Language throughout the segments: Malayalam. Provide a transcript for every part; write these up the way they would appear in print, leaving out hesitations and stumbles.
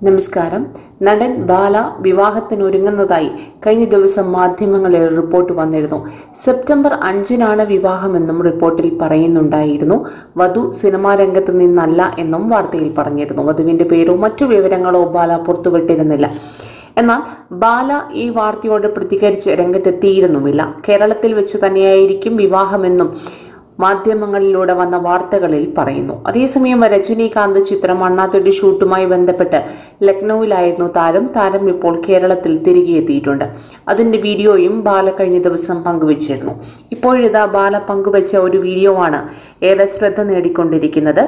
നമസ്കാരം. നടൻ ബാല വിവാഹത്തിനൊരുങ്ങുന്നതായി കഴിഞ്ഞ ദിവസം മാധ്യമങ്ങളിൽ റിപ്പോർട്ട് വന്നിരുന്നു. സെപ്റ്റംബർ 5-നാണ് വിവാഹമെന്നും റിപ്പോർട്ടിൽ പറയുന്നുണ്ടായിരുന്നു. വധു സിനിമാ രംഗത്ത് നിന്നല്ല എന്നും വാർത്തയിൽ പറഞ്ഞിരുന്നു. വധുവിന്റെ പേരോ മറ്റു വിവരങ്ങളോ ബാല പുറത്തുവിട്ടിരുന്നില്ല. എന്നാൽ ബാല ഈ വാർത്തയോട് പ്രതികരിച്ച് രംഗത്തെത്തിയിരുന്നുമില്ല. കേരളത്തിൽ വെച്ച് തന്നെയായിരിക്കും വിവാഹമെന്നും മാധ്യമങ്ങളിലൂടെ വന്ന വാർത്തകളിൽ പറയുന്നു. അതേസമയം രജനീകാന്ത് ചിത്രം അണ്ണാതുടി ഷൂട്ടുമായി ബന്ധപ്പെട്ട് ലക്നൌവിലായിരുന്നു താരം ഇപ്പോൾ കേരളത്തിൽ തിരികെ എത്തിയിട്ടുണ്ട്. അതിന്റെ വീഡിയോയും ബാല കഴിഞ്ഞ ദിവസം പങ്കുവച്ചിരുന്നു. ഇപ്പോഴിതാ ബാല പങ്കുവച്ച ഒരു വീഡിയോ ആണ് ഏറെ ശ്രദ്ധ നേടിക്കൊണ്ടിരിക്കുന്നത്.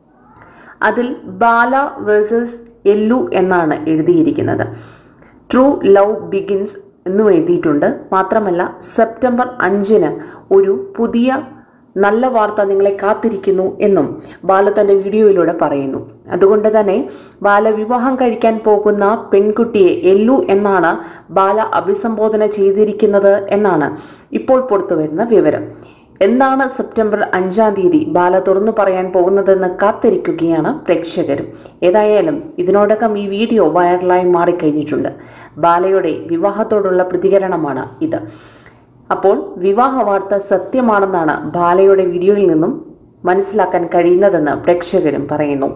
അതിൽ ബാല വേഴ്സസ് എല്ലു എന്നാണ് എഴുതിയിരിക്കുന്നത്. ട്രൂ ലവ് ബിഗിൻസ് എന്നും എഴുതിയിട്ടുണ്ട്. മാത്രമല്ല സെപ്റ്റംബർ 5-ന് ഒരു പുതിയ നല്ല വാർത്ത നിങ്ങളെ കാത്തിരിക്കുന്നു എന്നും ബാല തന്റെ വീഡിയോയിലൂടെ പറയുന്നു. അതുകൊണ്ട് തന്നെ ബാല വിവാഹം കഴിക്കാൻ പോകുന്ന പെൺകുട്ടിയെ എല്ലു എന്നാണ് ബാല അഭിസംബോധന ചെയ്തിരിക്കുന്നത് എന്നാണ് ഇപ്പോൾ പുറത്തുവരുന്ന വിവരം. എന്താണ് സെപ്റ്റംബർ 5-ാം തീയതി ബാല തുറന്നു പറയാൻ പോകുന്നതെന്ന് കാത്തിരിക്കുകയാണ് പ്രേക്ഷകരും. ഏതായാലും ഇതിനോടകം ഈ വീഡിയോ വൈറലായി മാറിക്കഴിഞ്ഞിട്ടുണ്ട്. ബാലയുടെ വിവാഹത്തോടുള്ള പ്രതികരണമാണ് ഇത്. അപ്പോൾ വിവാഹ വാർത്ത സത്യമാണെന്നാണ് ബാലയുടെ വീഡിയോയിൽ നിന്നും മനസ്സിലാക്കാൻ കഴിയുന്നതെന്ന് പ്രേക്ഷകരും പറയുന്നു.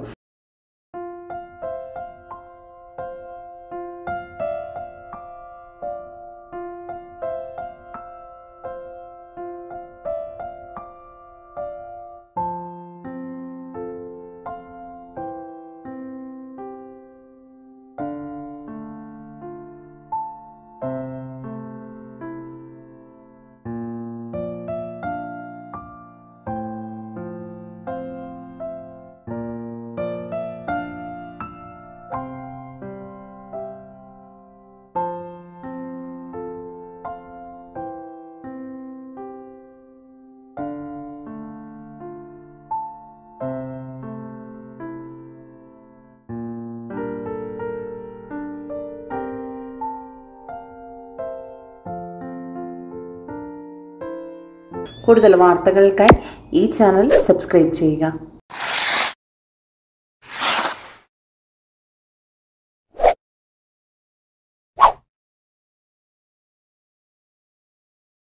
കൂടുതൽ വാർത്തകൾക്കായി ഈ ചാനൽ സബ്സ്ക്രൈബ് ചെയ്യുക.